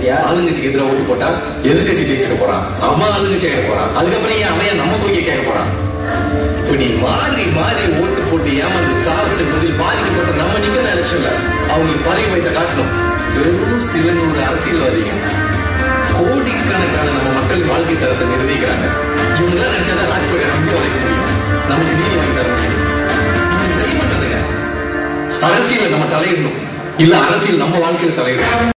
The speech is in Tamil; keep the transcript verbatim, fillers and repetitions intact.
ஆளுங்கட்சிக்கு எதிராக ஓட்டு போட்டா எதிர்கட்சி ஜெயிச்சுக்க போறான், அவன் ஆளுங்கட்சி ஆக போறான். அதுக்கப்புறம் ஏன் அவன் நம்ம கோரிக்கை கேட்க போறான்? இப்ப நீ மாறி மாறி ஓட்டு போட்டு ஏமாந்து சாப்பிட்டு பதில் பாதிக்கப்பட்ட நம்ம நிக்கிற எலெக்ஷன்ல அவங்களுக்கு பதவி வைத்த காட்டணும். வெறும் சில நூறு அரசியல்வாதிங்க கோடிக்கணக்கான நம்ம மக்கள் வாழ்க்கை தரத்தை நிர்ணயிக்கிறாங்க. இவங்க எல்லாம் நினைச்சாதான் ராஜ்கோட்டை அங்க வளைக்க முடியும், நமக்கு நீதி வாங்கி தர முடியும். நம்ம சரி பண்றதுங்க அரசியல நம்ம தலையிடணும், இல்ல அரசியல் நம்ம வாழ்க்கையில தலையிடணும்.